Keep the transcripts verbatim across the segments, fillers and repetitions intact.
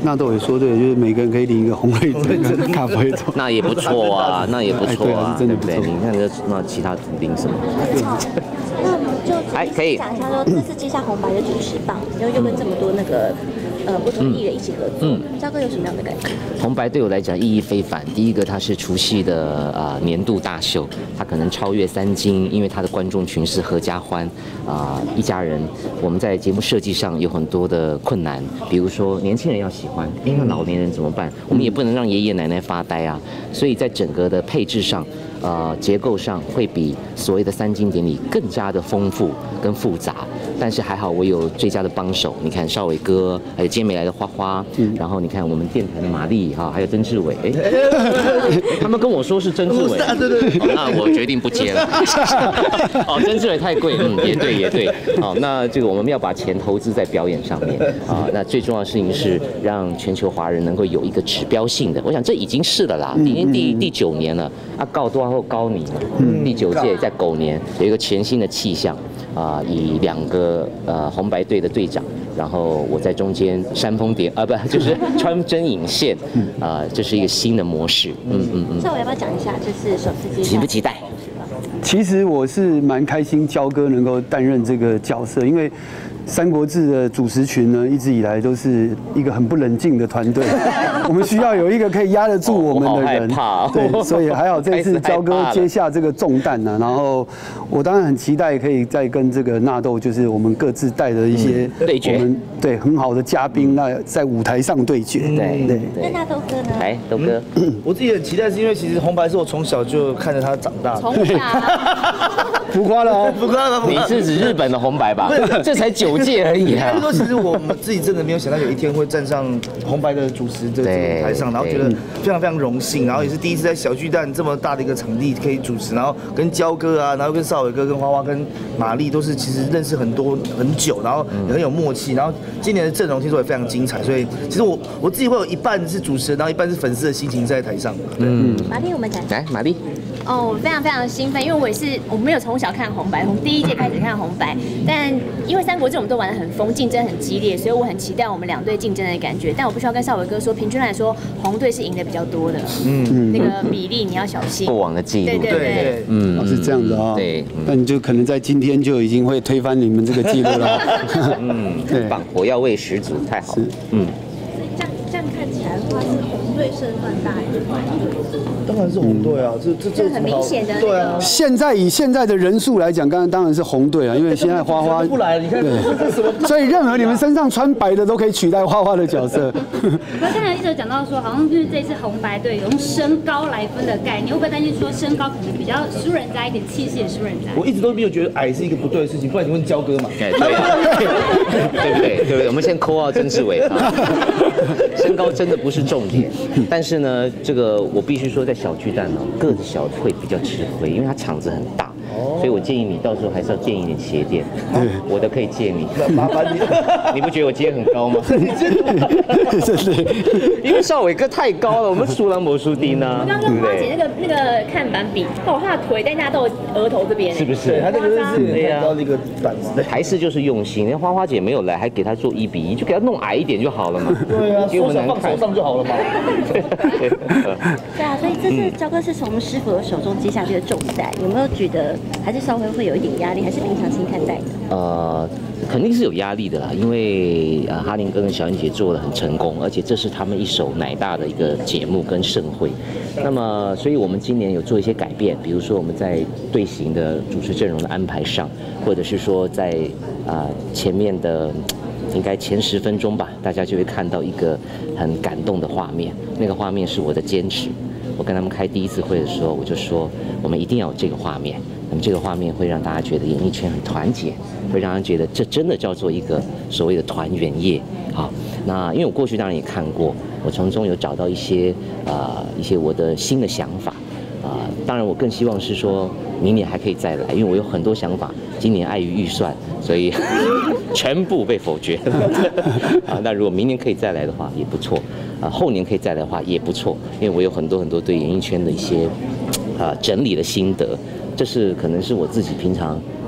纳豆也说对，就是每个人可以领一个红瑞珍咖啡豆， 那也不错啊，那也不错啊， 真的不错。 你看这那其他图领什么？ 那我们就哎可以讲一下说，这次接下红白的主持棒，然后又跟这么多那个。呃，不同艺人一起合作，嗯，赵哥有什么样的感觉？ 红白对我来讲意义非凡。第一个，它是除夕的呃年度大秀，它可能超越三金，因为它的观众群是合家欢啊、呃、一家人。我们在节目设计上有很多的困难，比如说年轻人要喜欢，因为老年人怎么办？我们也不能让爷爷奶奶发呆啊。所以在整个的配置上，呃结构上会比所谓的三金典礼更加的丰富跟复杂。但是还好我有最佳的帮手，你看少伟哥，还有今天没来的花花，嗯、然后你看我们电台的玛丽哈，还有曾志伟，哎，他们跟我说是曾志伟，对对对，哦，那我决定不接了。哦，曾志伟太贵，嗯，也对也对，好，那这个我们要把钱投资在表演上面啊。那最重要的事情是让全球华人能够有一个指标性的，我想这已经是了啦，已经第第九年了，啊，告多少高你嘛，第九届在狗年有一个全新的气象。啊、呃，以两个呃红白队的队长，然后我在中间煽风点啊，不就是穿针引线，啊、呃，这是一个新的模式。嗯嗯嗯。 那我要不要讲一下，就是首次接期不期待？ 其实我是蛮开心，焦哥能够担任这个角色，因为。《三国志》的主持群呢，一直以来都是一个很不冷静的团队，我们需要有一个可以压得住我们的人。 哦、 对，所以还好这次焦哥接下这个重担呢、啊，然后我当然很期待可以再跟这个纳豆，就是我们各自带的一些对决， 我们对很好的嘉宾，那在舞台上对决。 对对。 那纳豆哥呢？ 来，豆哥， 我自己很期待，是因为其实红白是我从小就看着他长大。 从小。 浮夸了哦， 浮夸了。 你是指日本的红白吧？这才九届而已啊。 说其实我们自己真的没有想到有一天会站上红白的主持的这个舞台上，然后觉得非常非常荣幸，然后也是第一次在小巨蛋这么大的一个场地可以主持，然后跟焦哥啊，然后跟少伟哥、跟花花、跟玛丽都是其实认识很多很久，然后也很有默契，然后今年的阵容听说也非常精彩，所以其实我我自己会有一半是主持人，然后一半是粉丝的心情在台上。 嗯， 玛丽，我们讲来，玛丽。 哦，我非常非常兴奋，因为我也是我没有从小看红白，从第一届开始看红白，但因为三国志我们都玩得很疯，竞争很激烈，所以我很期待我们两队竞争的感觉。但我必须要跟少伟哥说，平均来说，红队是赢的比较多的，嗯，那个比例你要小心。 过往的记录， 对对对， 嗯，是这样的啊、哦。 对， 那你就可能在今天就已经会推翻你们这个记录了。 嗯，很棒，火药味十足，太好了。嗯。 这样这样看起来的话，是红队胜算大一点。 当然是红队啊，这这这很明显的。 对啊。 现在以现在的人数来讲，刚刚当然是红队啊，因为现在花花不来了，你看这什么？ 所以任何你们身上穿白的都可以取代花花的角色。 我刚才一直讲到说，好像就是这次红白队用身高来分的概念，会不会担心说身高可能比较输人家一点，气势也输人家？ 我一直都没有觉得矮是一个不对的事情，不然你问焦哥嘛。 对对对不对？对不对？我们先扣到曾志伟啊，身高真的不是重点，但是呢，这个我必须说，在小巨蛋哦，个子小会比较吃亏，因为它场子很大。所以我建议你到时候还是要建一点鞋垫，我的可以借你。 麻烦你， 你不觉得我今天很高吗？ 真的， 因为少伟哥太高了，我们输人魔输丁呢。 我刚刚跟花姐那个那个看板比，哦，他的腿在大家都有额头这边， 是不是？ 对，他那个是太高的一个板子。 台式就是用心，那花花姐没有来，还给他做一比一，就给他弄矮一点就好了嘛。 对啊，手放手上就好了嘛。 对啊，所以这次焦哥是从师傅的手中接下这个重担，有没有觉得还是稍微会有一点压力，还是平常心看待的？ 呃，肯定是有压力的啦，因为呃哈林哥跟小燕姐做得很成功，而且这是他们一手乃大的一个节目跟盛会。那么，所以我们今年有做一些改变，比如说我们在队形的主持阵容的安排上，或者是说在啊、呃、前面的。应该前十分钟吧，大家就会看到一个很感动的画面。那个画面是我的坚持。我跟他们开第一次会的时候，我就说我们一定要有这个画面。那么这个画面会让大家觉得演艺圈很团结，会让人觉得这真的叫做一个所谓的团圆夜。好，那因为我过去当然也看过，我从中有找到一些呃一些我的新的想法。啊、呃，当然我更希望是说明年还可以再来，因为我有很多想法，今年碍于预算，所以全部被否决了。啊，那如果明年可以再来的话也不错，啊，后年可以再来的话也不错，因为我有很多很多对演艺圈的一些啊整理的心得，这是可能是我自己平常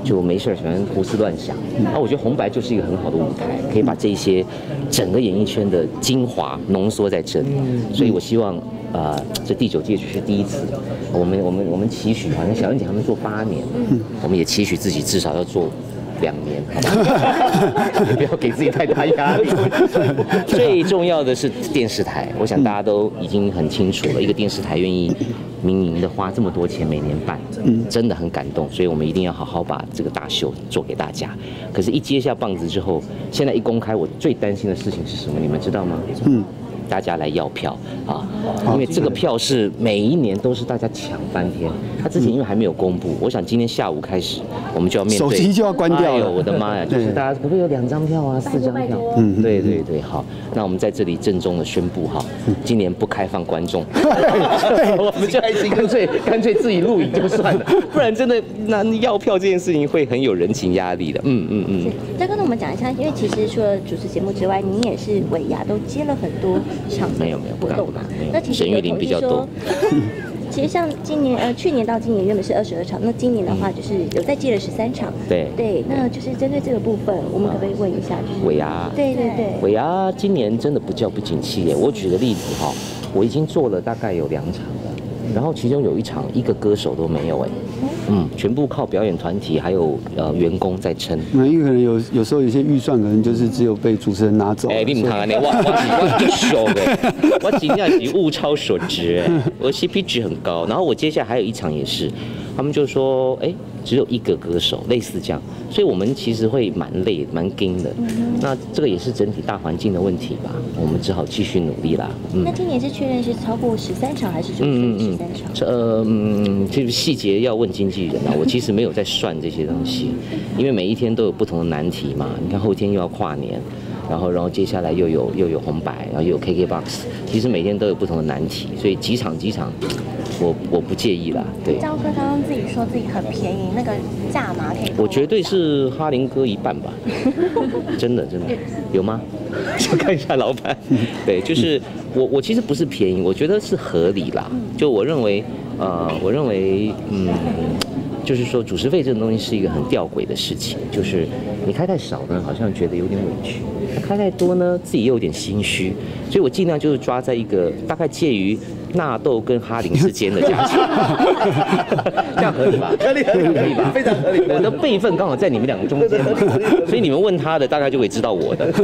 就没事喜欢胡思乱想。那我觉得红白就是一个很好的舞台，可以把这些整个演艺圈的精华浓缩在这里。所以我希望，呃，这第九届是第一次，我们我们我们期许，好像小燕姐他们做八年，我们也期许自己至少要做两年，好吧？也不要给自己太大压力。最重要的是电视台，我想大家都已经很清楚了，一个电视台愿意民营的花这么多钱每年办，真的很感动，所以我们一定要好好把这个大秀做给大家。可是，一接下棒子之后，现在一公开，我最担心的事情是什么？你们知道吗？嗯。大家来要票啊，因为这个票是每一年都是大家抢翻天。他之前因为还没有公布，我想今天下午开始我们就要面对， 手机就要关掉了。 哎呦，我的妈呀！就是大家可不可以有两张票啊，四张票？嗯，对对对，好，那我们在这里郑重的宣布哈，今年不开放观众，我们就干脆干脆自己录影就算了，不然真的那要票这件事情会很有人情压力的。嗯嗯嗯。 再跟我们讲一下，因为其实除了主持节目之外，你也是尾牙都接了很多场没有没有活动嘛？那其实沈玉琳比较多。 其实像今年呃去年到今年原本是二十二场，那今年的话就是有再接了十三场。 对对，那就是针对这个部分，我们可不可以问一下，就是尾牙？ 对对对， 尾牙今年真的不叫不景气耶。我举个例子哈，我已经做了大概有两场了，然后其中有一场一个歌手都没有哎，嗯，全部靠表演团体还有呃员工在撑。 那因为可能有有时候有些预算可能就是只有被主持人拿走。 哎，你唔看啊，你我我我秀的，我尽量是物超所值哎，我 C P 值很高。然后我接下来还有一场也是，他们就说哎。只有一个歌手，类似这样，所以我们其实会蛮累、蛮紧的。嗯、那这个也是整体大环境的问题吧，我们只好继续努力啦。 嗯、那今年是确认是超过十三场还是就是十三场？ 这呃嗯，这个细节要问经纪人啊。我其实没有在算这些东西，因为每一天都有不同的难题嘛。你看后天又要跨年。然后，然后接下来又有又有红白，然后又有 K K B O X， 其实每天都有不同的难题，所以几场几场，我我不介意啦。对。 赵哥刚刚自己说自己很便宜，那个价码可以。 我绝对是哈林哥一半吧，真的真的有吗？就看一下老板。对，就是我我其实不是便宜，我觉得是合理啦。就我认为，呃，我认为，嗯。就是说，主持费这种东西是一个很吊诡的事情，就是你开太少呢，好像觉得有点委屈；开太多呢，自己又有点心虚。所以我尽量就是抓在一个大概介于纳豆跟哈林之间的价钱，这样合理吧？ 合理合理合理吧？非常合理。 我的辈分刚好在你们两个中间，所以你们问他的，大概就会知道我的。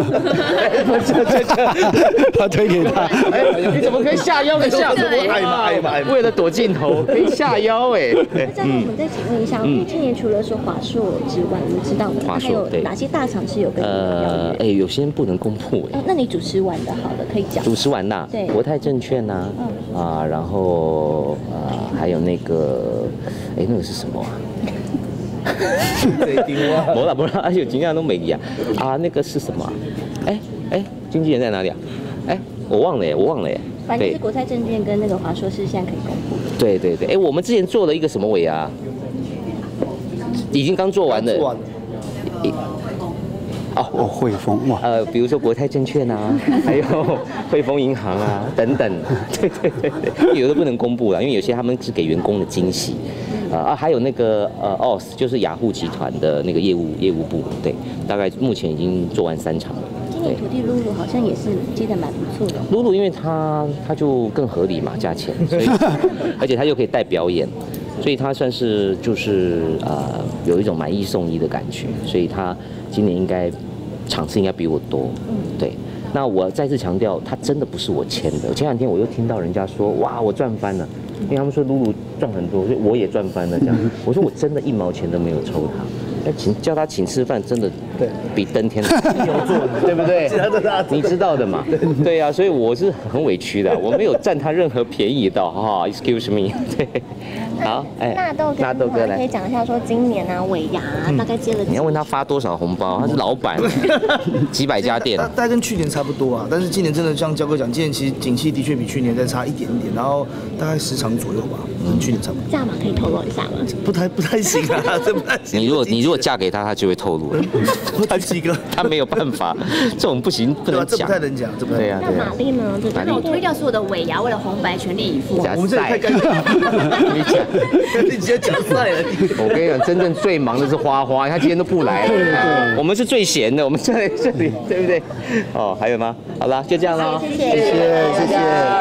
他推给他， 哎，你怎么可以下腰的下？ 哎妈哎妈！ 为了躲镜头，可以下腰哎。 再我们再请问一下，因为今年除了说华硕之外，我们知道的还有哪些大厂是有跟你们邀约？ 哎，有些人不能公布哎。 那你主持完的好了，可以讲。 主持完呐， 对， 国泰证券呐，啊，然后呃还有那个，哎，那个是什么啊？没了没了，而且今天都没呀啊，那个是什么？哎哎，经纪人在哪里啊？哎，我忘了耶，我忘了耶。 反正是国泰证券跟那个华硕是现在可以公布。 对对对，哎，我们之前做了一个什么尾牙？已经刚做完了。 哦哦，汇丰哇， 呃，比如说国泰证券啊，还有汇丰银行啊等等，对对对对，有的不能公布了，因为有些他们是给员工的惊喜，啊，还有那个呃 O S 就是雅虎集团的那个业务业务部，对，大概目前已经做完三场了。 今年土地露露好像也是接的蛮不错的。 露露因为它它就更合理嘛，价钱，所以而且它又可以带表演。所以他算是就是呃有一种买一送一的感觉，所以他今年应该场次应该比我多，对。那我再次强调，他真的不是我签的。前两天我又听到人家说，哇，我赚翻了，因为他们说露露赚很多，所以我也赚翻了这样。我说我真的一毛钱都没有抽他。要请叫他请吃饭，真的比登天有做，对不对？你知道的嘛？对呀、啊，所以我是很委屈的，我没有占他任何便宜到哈、哦、，excuse me。对，好，哎， 纳豆纳豆哥来，可以讲一下说今年啊尾牙、啊、大概接了、嗯。 你要问他发多少红包？他是老板，几百家店， 大概跟去年差不多啊。但是今年真的像焦哥讲，今年其实景气的确比去年再差一点点，然后大概十场左右吧，跟去年差不多。 价码可以透露一下吗？ 不太不太行啊，这不太行。 你如果你如如果嫁给他，他就会透露了。 他几个， 他没有办法，这种不行，不能讲。 这不太能讲，这不太对呀。 那玛丽呢？ 玛丽，我推掉所有的尾牙，为了红白全力以赴。 我们这里太尴尬。 你讲， 你直接讲赛了。 我跟你讲，真正最忙的是花花，他今天都不来了。我们是最闲的，我们在这里，对不对？哦，还有吗？好了，就这样喽。 谢谢， 谢谢，谢谢。